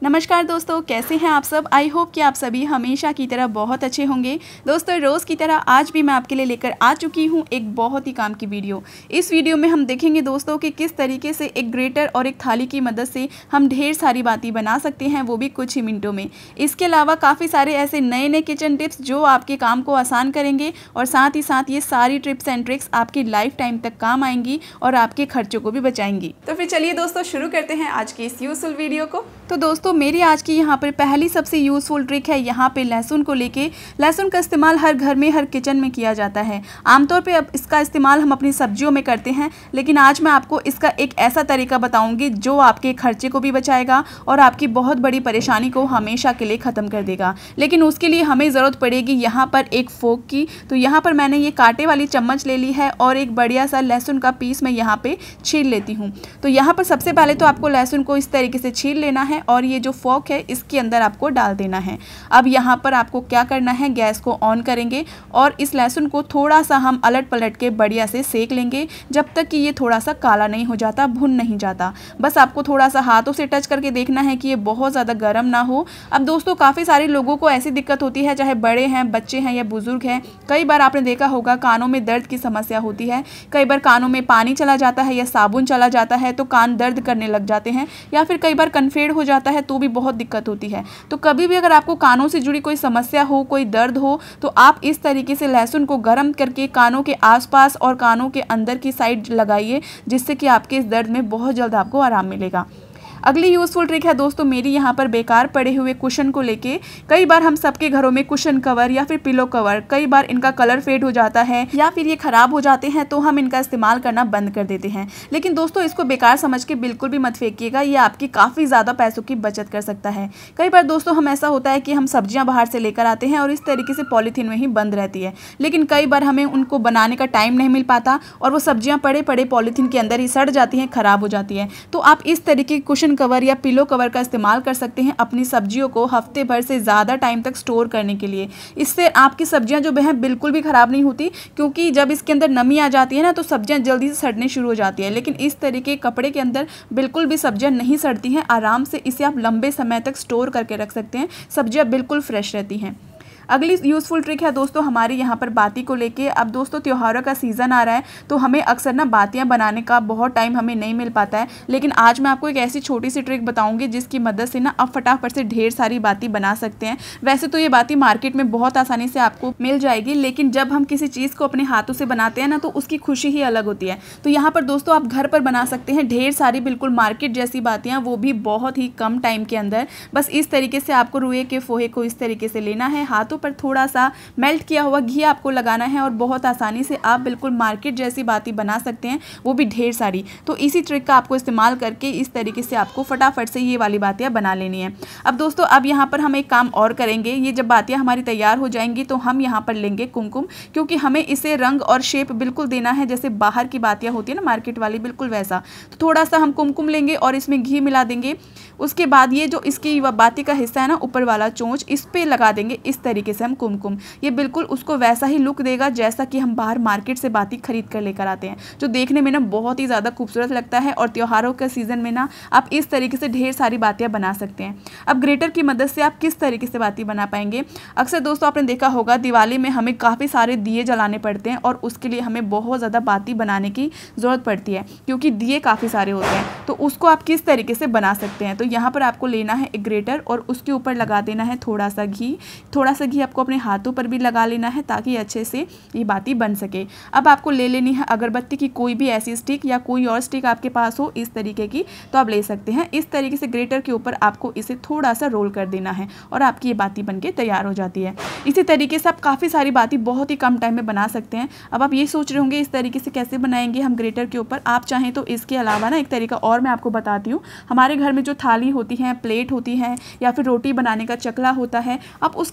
नमस्कार दोस्तों, कैसे हैं आप सब। आई होप कि आप सभी हमेशा की तरह बहुत अच्छे होंगे। दोस्तों रोज़ की तरह आज भी मैं आपके लिए लेकर आ चुकी हूं एक बहुत ही काम की वीडियो। इस वीडियो में हम देखेंगे दोस्तों कि किस तरीके से एक ग्रेटर और एक थाली की मदद से हम ढेर सारी बातें बना सकते हैं, वो भी कुछ ही मिनटों में। इसके अलावा काफ़ी सारे ऐसे नए नए किचन टिप्स जो आपके काम को आसान करेंगे और साथ ही साथ ये सारी टिप्स एंड ट्रिक्स आपकी लाइफ टाइम तक काम आएंगी और आपके खर्चों को भी बचाएंगी। तो फिर चलिए दोस्तों शुरू करते हैं आज की इस यूजफुल वीडियो को। तो दोस्तों मेरी आज की यहाँ पर पहली सबसे यूज़फुल ट्रिक है यहाँ पे लहसुन को लेके। लहसुन का इस्तेमाल हर घर में हर किचन में किया जाता है। आमतौर पे अब इसका इस्तेमाल हम अपनी सब्जियों में करते हैं, लेकिन आज मैं आपको इसका एक ऐसा तरीका बताऊंगी जो आपके खर्चे को भी बचाएगा और आपकी बहुत बड़ी परेशानी को हमेशा के लिए ख़त्म कर देगा। लेकिन उसके लिए हमें ज़रूरत पड़ेगी यहाँ पर एक फोक की। तो यहाँ पर मैंने ये कांटे वाली चम्मच ले ली है और एक बढ़िया सा लहसुन का पीस मैं यहाँ पर छील लेती हूँ। तो यहाँ पर सबसे पहले तो आपको लहसुन को इस तरीके से छील लेना है और ये जो फोक है इसके अंदर आपको डाल देना है। अब यहाँ पर आपको क्या करना है, गैस को ऑन करेंगे और इस लहसुन को थोड़ा सा हम अलट पलट के बढ़िया से सेक लेंगे जब तक कि ये थोड़ा सा काला नहीं हो जाता, भुन नहीं जाता। बस आपको थोड़ा सा हाथों से टच करके देखना है कि ये बहुत ज़्यादा गर्म ना हो। अब दोस्तों काफ़ी सारे लोगों को ऐसी दिक्कत होती है, चाहे बड़े हैं, बच्चे हैं या बुजुर्ग हैं। कई बार आपने देखा होगा कानों में दर्द की समस्या होती है। कई बार कानों में पानी चला जाता है या साबुन चला जाता है तो कान दर्द करने लग जाते हैं, या फिर कई बार कन्फेड हो जाता है तो भी बहुत दिक्कत होती है। तो कभी भी अगर आपको कानों से जुड़ी कोई समस्या हो, कोई दर्द हो, तो आप इस तरीके से लहसुन को गर्म करके कानों के आसपास और कानों के अंदर की साइड लगाइए, जिससे कि आपके इस दर्द में बहुत जल्द आपको आराम मिलेगा। अगली यूज़फुल ट्रिक है दोस्तों मेरी यहाँ पर बेकार पड़े हुए कुशन को लेके। कई बार हम सबके घरों में कुशन कवर या फिर पिलो कवर, कई बार इनका कलर फेड हो जाता है या फिर ये ख़राब हो जाते हैं तो हम इनका इस्तेमाल करना बंद कर देते हैं। लेकिन दोस्तों इसको बेकार समझ के बिल्कुल भी मत फेंकिएगा, ये आपकी काफ़ी ज़्यादा पैसों की बचत कर सकता है। कई बार दोस्तों हम ऐसा होता है कि हम सब्जियाँ बाहर से लेकर आते हैं और इस तरीके से पॉलीथीन में ही बंद रहती है, लेकिन कई बार हमें उनको बनाने का टाइम नहीं मिल पाता और वो सब्जियाँ पड़े पड़े पॉलीथीन के अंदर ही सड़ जाती हैं, ख़राब हो जाती है। तो आप इस तरीके कुशन कवर या पिलो कवर का इस्तेमाल कर सकते हैं अपनी सब्जियों को हफ्ते भर से ज़्यादा टाइम तक स्टोर करने के लिए। इससे आपकी सब्जियां जो हैं बिल्कुल भी ख़राब नहीं होती, क्योंकि जब इसके अंदर नमी आ जाती है ना तो सब्जियां जल्दी से सड़ने शुरू हो जाती है। लेकिन इस तरीके कपड़े के अंदर बिल्कुल भी सब्जियां नहीं सड़ती हैं, आराम से इसे आप लंबे समय तक स्टोर करके रख सकते हैं, सब्जियाँ बिल्कुल फ्रेश रहती हैं। अगली यूज़फुल ट्रिक है दोस्तों हमारी यहाँ पर बाती को लेके। अब दोस्तों त्योहारों का सीज़न आ रहा है तो हमें अक्सर ना बातियाँ बनाने का बहुत टाइम हमें नहीं मिल पाता है, लेकिन आज मैं आपको एक ऐसी छोटी सी ट्रिक बताऊंगी जिसकी मदद से ना आप फटाफट से ढेर सारी बाती बना सकते हैं। वैसे तो ये बाती मार्केट में बहुत आसानी से आपको मिल जाएगी, लेकिन जब हम किसी चीज़ को अपने हाथों से बनाते हैं ना तो उसकी खुशी ही अलग होती है। तो यहाँ पर दोस्तों आप घर पर बना सकते हैं ढेर सारी बिल्कुल मार्केट जैसी बातियाँ, वो भी बहुत ही कम टाइम के अंदर। बस इस तरीके से आपको रुई के फोहे को इस तरीके से लेना है, हाथों पर थोड़ा सा मेल्ट किया हुआ घी आपको लगाना है और बहुत आसानी से आप बिल्कुल मार्केट जैसी बाती बना सकते हैं, वो भी ढेर सारी। तो इसी ट्रिक का आपको इस्तेमाल करके इस तरीके से आपको फटाफट से ये वाली बातियाँ बना लेनी है। अब दोस्तों अब यहाँ पर हम एक काम और करेंगे। ये जब बातियाँ हमारी तैयार हो जाएंगी तो हम यहाँ पर लेंगे कुमकुम, क्योंकि हमें इसे रंग और शेप बिल्कुल देना है जैसे बाहर की बातियाँ होती है ना मार्केट वाली, बिल्कुल वैसा। तो थोड़ा सा हम कुमकुम लेंगे और इसमें घी मिला देंगे। उसके बाद ये जो इसकी बाती का हिस्सा है ना, ऊपर वाला चोंच, इस पे लगा देंगे इस तरीके से हम कुमकुम। ये बिल्कुल उसको वैसा ही लुक देगा जैसा कि हम बाहर मार्केट से बाती खरीद कर लेकर आते हैं, जो देखने में ना बहुत ही ज़्यादा खूबसूरत लगता है। और त्योहारों के सीज़न में ना आप इस तरीके से ढेर सारी बातियाँ बना सकते हैं। अब ग्रेटर की मदद से आप किस तरीके से बाती बना पाएंगे। अक्सर दोस्तों आपने देखा होगा दिवाली में हमें काफ़ी सारे दिए जलाने पड़ते हैं और उसके लिए हमें बहुत ज़्यादा बाती बनाने की ज़रूरत पड़ती है, क्योंकि दिए काफ़ी सारे होते हैं। तो उसको आप किस तरीके से बना सकते हैं। तो यहाँ पर आपको लेना है एक ग्रेटर और उसके ऊपर लगा देना है थोड़ा सा घी। थोड़ा सा घी आपको अपने हाथों पर भी लगा लेना है ताकि अच्छे से ये बाती बन सके। अब आपको ले लेनी है अगरबत्ती की कोई भी ऐसी स्टिक या कोई और स्टिक आपके पास हो इस तरीके की, तो आप ले सकते हैं। इस तरीके से ग्रेटर के ऊपर आपको इसे थोड़ा सा रोल कर देना है और आपकी ये बाती बनके तैयार हो जाती है। इसी तरीके से आप काफ़ी सारी बाती बहुत ही कम टाइम में बना सकते हैं। अब आप ये सोच रहे होंगे इस तरीके से कैसे बनाएंगे हम ग्रेटर के ऊपर। आप चाहें तो इसके अलावा ना एक तरीका और मैं आपको बताती हूँ। हमारे घर में जो थाली होती है, प्लेट होती है या फिर रोटी बनाने का चकला होता है, आप उसका इस्तेमाल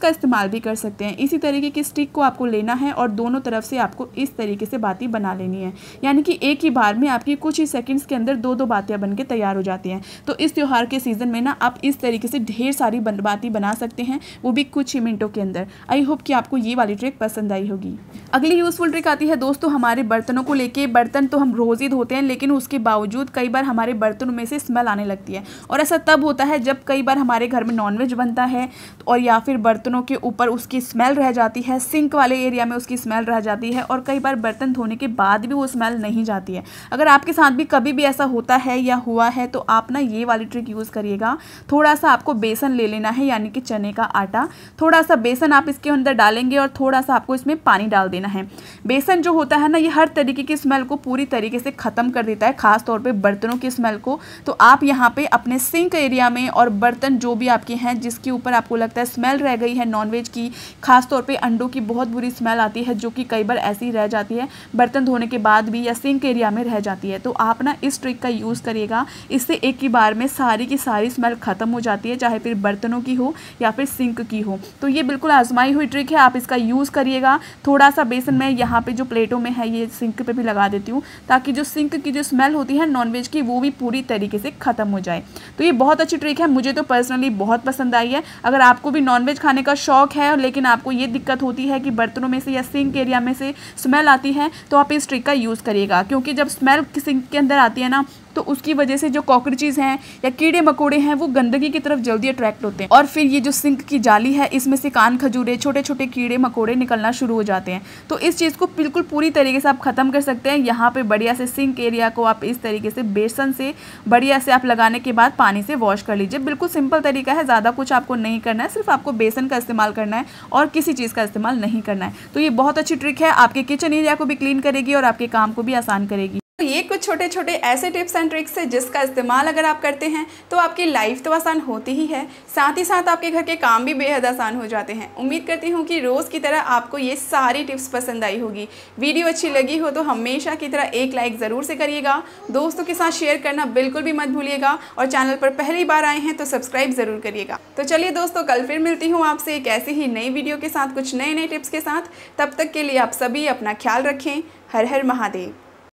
भी कर सकते हैं। इसी तरीके की स्टिक को आपको लेना है और दोनों तरफ से आपको इस तरीके से बाती बना लेनी है, यानी कि एक ही बार में आपकी कुछ ही सेकंड्स के अंदर दो बातियां बनके तैयार हो जाती हैं। तो इस त्यौहार के सीजन में ना आप इस तरीके से ढेर सारी बाती बना सकते हैं, वो भी कुछ ही मिनटों के अंदर। आई होप कि आपको ये वाली ट्रिक पसंद आई होगी। अगली यूजफुल ट्रिक आती है दोस्तों हमारे बर्तनों को लेके। बर्तन तो हम रोज ही धोते हैं, लेकिन उसके बावजूद कई बार हमारे बर्तनों में से स्मेल आने लगती है। और ऐसा तब होता है जब कई बार हमारे घर में नॉनवेज बनता है और या फिर बर्तनों के ऊपर उसकी स्मेल रह जाती है, सिंक वाले एरिया में उसकी स्मेल रह जाती है, और कई बार बर्तन धोने के बाद भी वो स्मेल नहीं जाती है। अगर आपके साथ भी कभी भी ऐसा होता है या हुआ है तो आप ना ये वाली ट्रिक यूज़ करिएगा। थोड़ा सा आपको बेसन ले लेना है, यानी कि चने का आटा। थोड़ा सा बेसन आप इसके अंदर डालेंगे और थोड़ा सा आपको इसमें पानी डाल देना है। बेसन जो होता है ना, ये हर तरीके की स्मेल को पूरी तरीके से ख़त्म कर देता है, खास तौर पे बर्तनों की स्मेल को। तो आप यहाँ पे अपने सिंक एरिया में और बर्तन जो भी आपके हैं जिसके ऊपर आपको लगता है स्मेल रह गई है नॉनवेज की, खास तौर पे अंडों की बहुत बुरी स्मेल आती है जो कि कई बार ऐसी ही रह जाती है बर्तन धोने के बाद भी, या सिंक एरिया में रह जाती है। तो आप ना इस ट्रिक का यूज़ करिएगा। इससे एक ही बार में सारी की सारी स्मेल ख़त्म हो जाती है, चाहे फिर बर्तनों की हो या फिर सिंक की हो। तो ये बिल्कुल आजमाई हुई ट्रिक है, आप इसका यूज़ करिएगा। थोड़ा सा बेसन मैं यहाँ पे जो प्लेटों में है ये सिंक पे भी लगा देती हूँ, ताकि जो सिंक की जो स्मेल होती है नॉनवेज की वो भी पूरी तरीके से ख़त्म हो जाए। तो ये बहुत अच्छी ट्रिक है, मुझे तो पर्सनली बहुत पसंद आई है। अगर आपको भी नॉनवेज खाने का शौक है लेकिन आपको ये दिक्कत होती है कि बर्तनों में से या सिंक एरिया में से स्मेल आती है, तो आप इस ट्रिक का यूज़ करिएगा। क्योंकि जब स्मेल सिंक के अंदर आती है ना, तो उसकी वजह से जो कॉकरोचेस हैं या कीड़े मकोड़े हैं वो गंदगी की तरफ जल्दी अट्रैक्ट होते हैं, और फिर ये जो सिंक की जाली है इसमें से कान खजूरे छोटे छोटे कीड़े मकोड़े निकलना शुरू हो जाते हैं। तो इस चीज़ को बिल्कुल पूरी तरीके से आप ख़त्म कर सकते हैं। यहाँ पे बढ़िया से सिंक एरिया को आप इस तरीके से बेसन से बढ़िया से आप लगाने के बाद पानी से वॉश कर लीजिए। बिल्कुल सिंपल तरीका है, ज़्यादा कुछ आपको नहीं करना है, सिर्फ आपको बेसन का इस्तेमाल करना है और किसी चीज़ का इस्तेमाल नहीं करना है। तो ये बहुत अच्छी ट्रिक है, आपके किचन एरिया को भी क्लीन करेगी और आपके काम को भी आसान करेगी। तो ये कुछ छोटे छोटे ऐसे टिप्स एंड ट्रिक्स है जिसका इस्तेमाल अगर आप करते हैं तो आपकी लाइफ तो आसान होती ही है, साथ ही साथ आपके घर के काम भी बेहद आसान हो जाते हैं। उम्मीद करती हूँ कि रोज़ की तरह आपको ये सारी टिप्स पसंद आई होगी। वीडियो अच्छी लगी हो तो हमेशा की तरह एक लाइक ज़रूर से करिएगा, दोस्तों के साथ शेयर करना बिल्कुल भी मत भूलिएगा, और चैनल पर पहली बार आए हैं तो सब्सक्राइब ज़रूर करिएगा। तो चलिए दोस्तों, कल फिर मिलती हूँ आपसे एक ऐसी ही नई वीडियो के साथ, कुछ नए नए टिप्स के साथ। तब तक के लिए आप सभी अपना ख्याल रखें। हर हर महादेव।